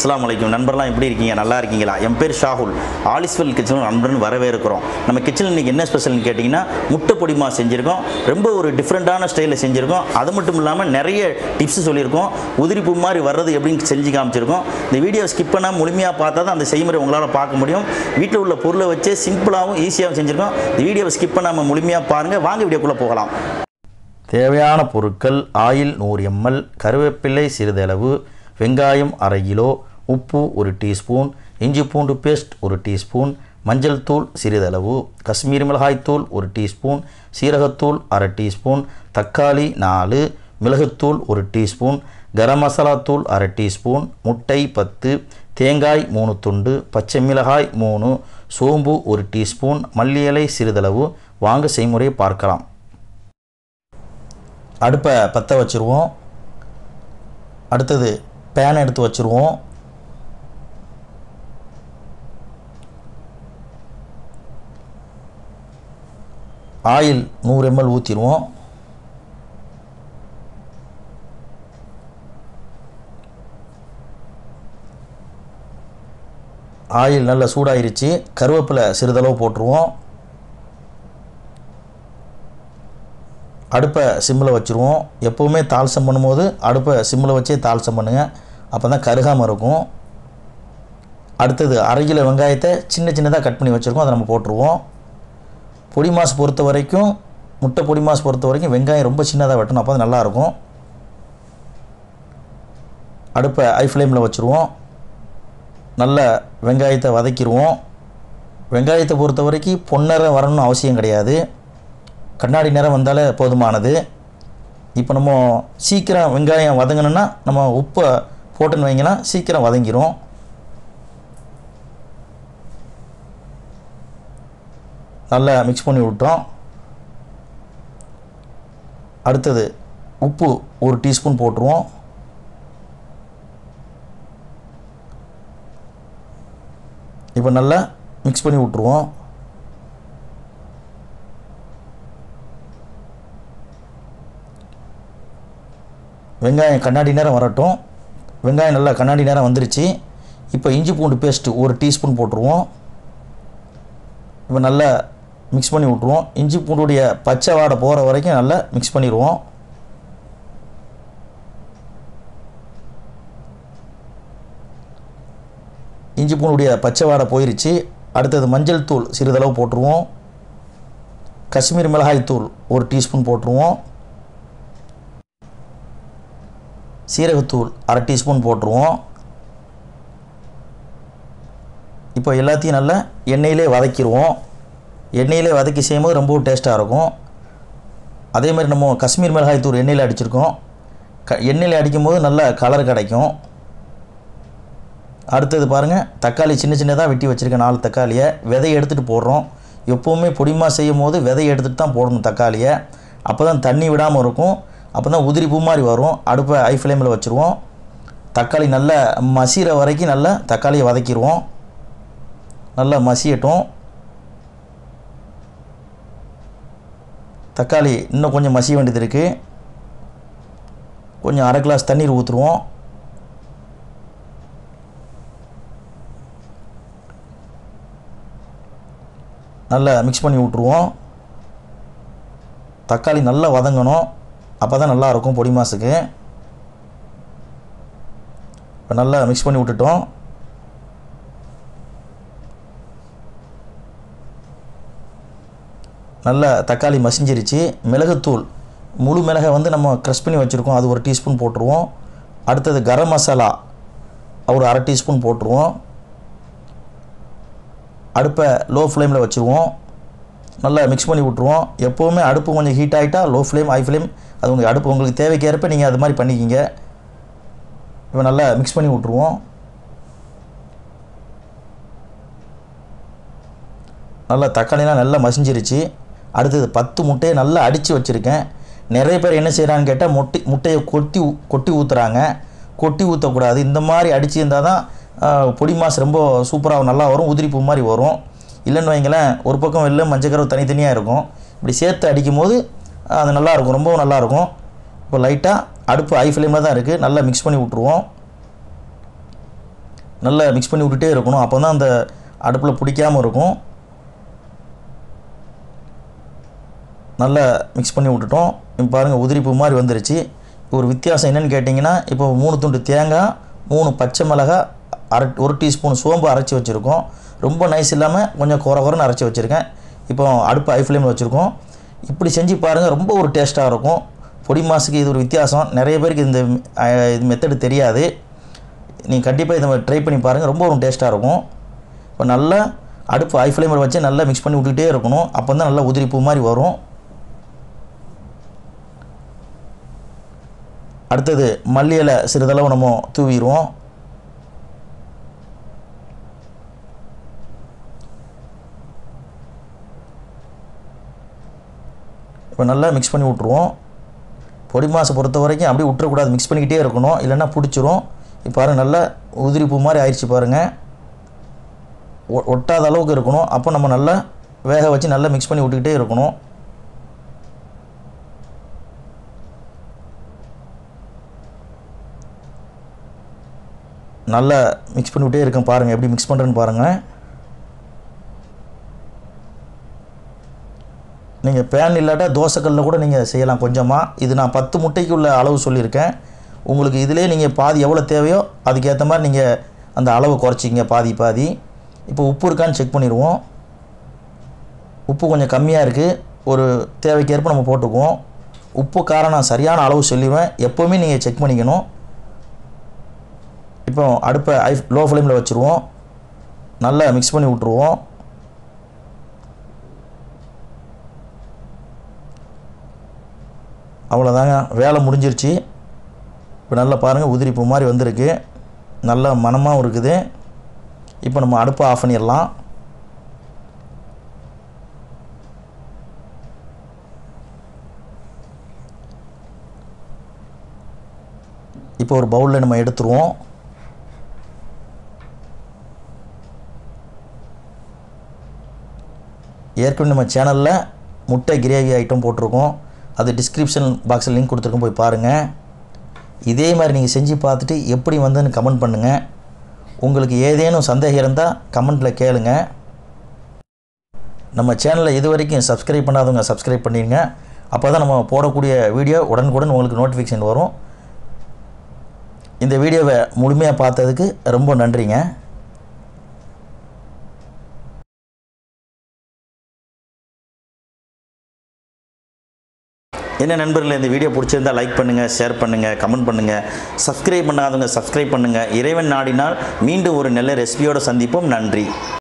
அஸ்ஸலாமு அலைக்கும் நண்பர்லாம் எப்படி இருக்கீங்க? நல்லா இருக்கீங்களா? என் பேர் ஷாகுல். ஆலிஸ்வெல் கிச்சன் நண்பர்னு வரவே இருக்கிறோம். நம்ம கிச்சனில் இன்றைக்கி என்ன ஸ்பெஷல்னு கேட்டிங்கன்னா முட்டை பொடிமா செஞ்சுருக்கோம். ரொம்ப ஒரு டிஃப்ரெண்ட்டான ஸ்டைலில் செஞ்சுருக்கோம். அது மட்டும் இல்லாமல் நிறைய டிப்ஸ் சொல்லியிருக்கோம். உதிரி பூ மாதிரி வர்றது எப்படின்னு செஞ்சு காமிச்சிருக்கோம். இந்த வீடியோ ஸ்கிப் பண்ணால் முழுமையாக பார்த்தா தான் அந்த செய்முறை உங்களால் பார்க்க முடியும். வீட்டில் உள்ள பொருளை வச்சு சிம்பிளாகவும் ஈஸியாகவும் செஞ்சுருக்கோம். இந்த வீடியோவை ஸ்கிப் பண்ணாமல் முழுமையாக பாருங்கள். வாங்க வீடியோக்குள்ளே போகலாம். தேவையான பொருட்கள்: ஆயில் 100 ml, கருவேப்பிலை சிறிதளவு, வெங்காயம் அரை கிலோ, உப்பு 1 டீஸ்பூன், இஞ்சி பூண்டு பேஸ்ட் 1 டீஸ்பூன், மஞ்சள் தூள் சிறிதளவு, காஷ்மீரி மிளகாய் தூள் 1 டீஸ்பூன், சீரகத்தூள் அரை டீஸ்பூன், தக்காளி 4, மிளகுத்தூள் 1 டீஸ்பூன், கரம் மசாலா தூள் அரை டீஸ்பூன், முட்டை 10, தேங்காய் 3 துண்டு, பச்சை மிளகாய் 3, சோம்பு 1 டீஸ்பூன், மல்லி இலை சிறிதளவு. வாங்க செய்முறையை பார்க்கலாம். அடுப்பை பற்ற வச்சுருவோம். அடுத்தது பேனை எடுத்து வச்சுருவோம். Oil 100 ml ஊற்றிடுவோம். ஆயில் நல்லா சூடாயிருச்சு. கருவேப்பிலை சிறிதளவு போட்டுருவோம். அடுப்பை சிம்மில் வச்சுருவோம். எப்போவுமே தாளிசம் பண்ணும்போது அடுப்பை சிம்மில் வச்சே தாளிசம் பண்ணுங்கள். அப்போ தான் கருகாமல் இருக்கும். அடுத்தது அரை கிலோ வெங்காயத்தை சின்ன சின்னதாக கட் பண்ணி வச்சுருக்கோம். அதை நம்ம போட்டுருவோம். பொடி மாஸ் பொறுத்த வரைக்கும், முட்டை பொடி மாஸ் பொறுத்த வரைக்கும் வெங்காயம் ரொம்ப சின்னதாக வெட்டணும். அப்போ தான் நல்லாயிருக்கும். அடுப்பை ஹை ஃப்ளேமில் வச்சுருவோம். நல்ல வெங்காயத்தை வதக்கிடுவோம். வெங்காயத்தை பொறுத்த வரைக்கும் பொன்னிறம் வரணும்னு அவசியம் கிடையாது. கண்ணாடி நிறம் வந்தாலே போதுமானது. இப்போ நம்ம சீக்கிரம் வெங்காயம் வதங்கணுன்னா நம்ம உப்பை போட்டுன்னு வைங்கன்னா சீக்கிரம் வதங்கிடும். நல்லா மிக்ஸ் பண்ணி விட்டோம். அடுத்தது உப்பு 1 டீஸ்பூன் போட்டுருவோம். இப்போ நல்லா மிக்ஸ் பண்ணி விட்ருவோம். வெங்காயம் கண்ணாடி நேரம் வரட்டும். வெங்காயம் நல்லா கண்ணாடி நேரம் வந்துருச்சு. இப்போ இஞ்சி பூண்டு பேஸ்ட்டு 1 டீஸ்பூன் போட்டுருவோம். இப்போ நல்லா மிக்ஸ் பண்ணி விட்ருவோம். இஞ்சி பூண்டுடைய பச்சை வாடை போகிற வரைக்கும் நல்லா மிக்ஸ் பண்ணிடுவோம். இஞ்சி பூண்டுடைய பச்சை வாடை போயிருச்சு. அடுத்தது மஞ்சள் தூள் சிறிதளவு போட்டுருவோம். காஷ்மீரி மிளகாய் தூள் 1 டீஸ்பூன் போட்டுருவோம். சீரகத்தூள் அரை டீஸ்பூன் போட்டுருவோம். இப்போ எல்லாத்தையும் நல்லா எண்ணெயிலே வதக்கிடுவோம். எண்ணெயிலே வதக்கி செய்யும்போது ரொம்ப டேஸ்ட்டாக இருக்கும். அதேமாதிரி நம்ம காஷ்மீர் மிளகாய் தூள் எண்ணெயில் அடிச்சிருக்கோம். எண்ணெயில் அடிக்கும்போது நல்ல கலர் கிடைக்கும். அடுத்தது பாருங்கள், தக்காளி சின்ன சின்னதாக வெட்டி வச்சுருக்கேன். 4 தக்காளியை விதையை எடுத்துகிட்டு போடுறோம். எப்போவுமே பொடிமா செய்யும் போது விதையை எடுத்துகிட்டு தான் போடணும் தக்காளியை. அப்போ தான் தண்ணி விடாமல் இருக்கும். அப்போ தான் உதிரி பூ மாதிரி வரும். அடுப்பை ஹை ஃப்ளேமில் வச்சுருவோம். தக்காளி நல்லா மசிகிற வரைக்கும் நல்லா தக்காளியை வதக்கிடுவோம். நல்லா மசியட்டும். தக்காளி இன்னும் கொஞ்சம் மசிய வேண்டியது இருக்குது. கொஞ்சம் அரை கிளாஸ் தண்ணீர் ஊற்றுருவோம். நல்லா மிக்ஸ் பண்ணி விட்ருவோம். தக்காளி நல்லா வதங்கணும். அப்போ தான் நல்லாயிருக்கும் பொடி மாசுக்கு. இப்போ நல்லா மிக்ஸ் பண்ணி விட்டுட்டோம். நல்லா தக்காளி மசிஞ்சிருச்சு. மிளகுத்தூள் முழு மிளகை நம்ம க்ரஷ் பண்ணி வச்சுருக்கோம். அது 1 டீஸ்பூன் போட்டுருவோம். அடுத்தது கரம் மசாலா ஒரு அரை டீஸ்பூன் போட்டுருவோம். அடுப்பை லோ ஃப்ளேமில் வச்சுருவோம். நல்லா மிக்ஸ் பண்ணி விட்ருவோம். எப்போவுமே அடுப்பு கொஞ்சம் ஹீட் ஆகிட்டா லோ ஃப்ளேம் ஹை ஃப்ளேம் அது உங்கள் அடுப்பு உங்களுக்கு தேவைக்கேற்ப நீங்கள் அது மாதிரி பண்ணிக்கிங்க. இப்போ நல்லா மிக்ஸ் பண்ணி விட்ருவோம். நல்லா தக்காளிலாம் நல்லா மசிஞ்சிருச்சு. அடுத்தது 10 முட்டையை நல்லா அடித்து வச்சுருக்கேன். நிறைய பேர் என்ன செய்கிறான்னு கேட்டால் முட்டையை கொட்டி ஊற்றுறாங்க. கொட்டி ஊற்றக்கூடாது. இந்த மாதிரி அடித்து இருந்தால் தான் பொடி மாஸ் ரொம்ப சூப்பராக நல்லா வரும். உதிரி பூ மாதிரி வரும். இல்லைன்னு வைங்களேன், ஒரு பக்கம் வெள்ளை மஞ்சக்கரு தனித்தனியாக இருக்கும். இப்படி சேர்த்து அடிக்கும் போது அது நல்லாயிருக்கும், ரொம்பவும் நல்லாயிருக்கும். இப்போ லைட்டாக அடுப்பு ஹை ஃப்ளேமில் தான் இருக்குது. நல்லா மிக்ஸ் பண்ணி விட்ருவோம். நல்லா மிக்ஸ் பண்ணி விட்டுட்டே இருக்கணும். அப்போ தான் அந்த அடுப்பில் பிடிக்காமல் இருக்கும். நல்லா மிக்ஸ் பண்ணி விட்டுட்டோம். இப்போ பாருங்கள் உதிரிப்பு மாதிரி வந்துருச்சு. ஒரு வித்தியாசம் என்னென்னு கேட்டிங்கன்னா, இப்போ 3 துண்டு தேங்காய், 3 பச்சை மிளகாய், 1 டீஸ்பூன் சோம்பு அரைச்சி வச்சுருக்கோம். ரொம்ப நைஸ் இல்லாமல் கொஞ்சம் குறன்னு அரைச்சி வச்சுருக்கேன். இப்போ அடுப்பு ஹை ஃப்ளேமில் வச்சுருக்கோம். இப்படி செஞ்சு பாருங்கள், ரொம்ப ஒரு டேஸ்ட்டாக இருக்கும். பொடி மாஸுக்கு இது ஒரு வித்தியாசம். நிறைய பேருக்கு இந்த இது மெத்தடு தெரியாது. நீங்கள் கண்டிப்பாக இதை ட்ரை பண்ணி பாருங்கள், ரொம்ப ஒரு டேஸ்ட்டாக இருக்கும். இப்போ நல்லா அடுப்பு ஹை ஃப்ளேமில் வச்சு நல்லா மிக்ஸ் பண்ணி விட்டுக்கிட்டே இருக்கணும். அப்போ தான் நல்லா உதிரிப்பு மாதிரி வரும். அடுத்தது மல்லி இலை சிறிதளவு நம்ம தூவிடுவோம். இப்போ நல்லா மிக்ஸ் பண்ணி விட்ருவோம். பொடி மாஸை பொறுத்த வரைக்கும் அப்படியே விட்டுறக்கூடாது, மிக்ஸ் பண்ணிக்கிட்டே இருக்கணும், இல்லைன்னா பிடிச்சிரும். இப்போ பாருங்கள் நல்லா உதிரிப்பு மாதிரி ஆயிடுச்சு பாருங்கள். ஒட்டாத அளவுக்கு இருக்கணும். அப்போ நம்ம நல்லா வேக வச்சு நல்லா மிக்ஸ் பண்ணி விட்டுக்கிட்டே இருக்கணும். நல்லா மிக்ஸ் பண்ணிவிட்டே இருக்கேன். பாருங்கள் எப்படி மிக்ஸ் பண்ணுறேன்னு பாருங்கள். நீங்கள் பேன் இல்லாட்டா தோசைக்கல்லில் கூட நீங்கள் செய்யலாம் கொஞ்சமாக. இது நான் 10 முட்டைக்கு உள்ள அளவு சொல்லியிருக்கேன். உங்களுக்கு இதிலே நீங்கள் பாதி எவ்வளோ தேவையோ அதுக்கேற்ற மாதிரி நீங்கள் அந்த அளவு குறைச்சிங்க, பாதி. இப்போ உப்பு இருக்கான்னு செக் பண்ணிடுவோம். உப்பு கொஞ்சம் கம்மியாக இருக்குது. ஒரு தேவைக்கேற்ப நம்ம போட்டுக்குவோம். உப்பு காரம் நான் சரியான அளவு சொல்லிடுவேன். எப்போவுமே நீங்கள் செக் பண்ணிக்கணும். இப்போ அடுப்பை லோ ஃப்ளேமில் வச்சுருவோம். நல்லா மிக்ஸ் பண்ணி விட்ருவோம். அவ்வளோதாங்க, வேலை முடிஞ்சிருச்சு. இப்போ நல்லா பாருங்கள் உதிரிப்பு மாதிரி வந்திருக்கு. நல்லா மணமாகவும் இருக்குது. இப்போ நம்ம அடுப்பை ஆஃப் பண்ணிடலாம். இப்போ ஒரு பவுலில் நம்ம எடுத்துருவோம். ஏற்கனவே நம்ம சேனலில் முட்டை கிரேவி ஐட்டம் போட்டிருக்கோம். அது டிஸ்கிரிப்ஷன் பாக்ஸில் லிங்க் கொடுத்துருக்கோம், போய் பாருங்கள். இதே மாதிரி நீங்கள் செஞ்சு பார்த்துட்டு எப்படி வந்துன்னு கமெண்ட் பண்ணுங்கள். உங்களுக்கு ஏதேனும் சந்தேகம் இருந்தால் கமெண்ட்டில் கேளுங்க. நம்ம சேனலை இது வரைக்கும் சப்ஸ்கிரைப் பண்ணாதவங்க சப்ஸ்கிரைப் பண்ணிடுங்க. அப்போ தான் நம்ம போடக்கூடிய வீடியோ உடனுக்குடன் உங்களுக்கு நோட்டிஃபிகேஷன் வரும். இந்த வீடியோவை முழுமையாக பார்த்ததுக்கு ரொம்ப நன்றிங்க. என்ன நண்பர்களே, இந்த வீடியோ பிடிச்சிருந்தால் லைக் பண்ணுங்கள், ஷேர் பண்ணுங்கள், கமெண்ட் பண்ணுங்கள். சப்ஸ்கிரைப் பண்ணாதவங்க சப்ஸ்கிரைப் பண்ணுங்கள். இறைவன் நாடினால் மீண்டும் ஒரு நல்ல ரெசிபியோடு சந்திப்போம். நன்றி.